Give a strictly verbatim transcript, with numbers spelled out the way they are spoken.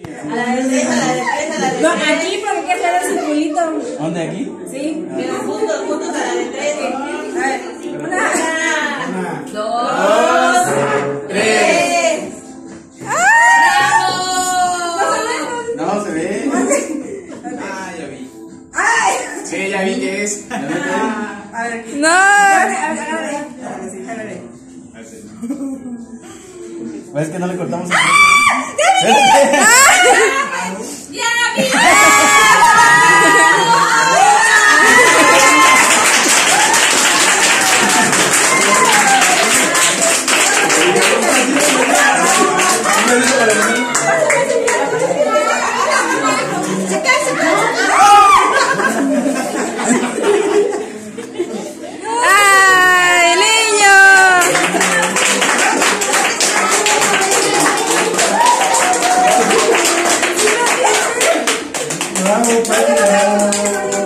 A la derecha, a la derecha, a la derecha. No, aquí porque hay que hacer el circulito. ¿Dónde? ¿Aquí? Sí. Pero juntos, juntos a la derecha. A ver, una, Una, dos, tres. No, se ve. Ah, ya vi. ¡Ay! Sí, ya vi que es. ¿Ya ves? A ver, No. agárrale, agárrale. Agárrale, sí, agárrale. ¿Ves que no le cortamos el ¡Ya, mira! ¡Ay, niño! Bravo, padre.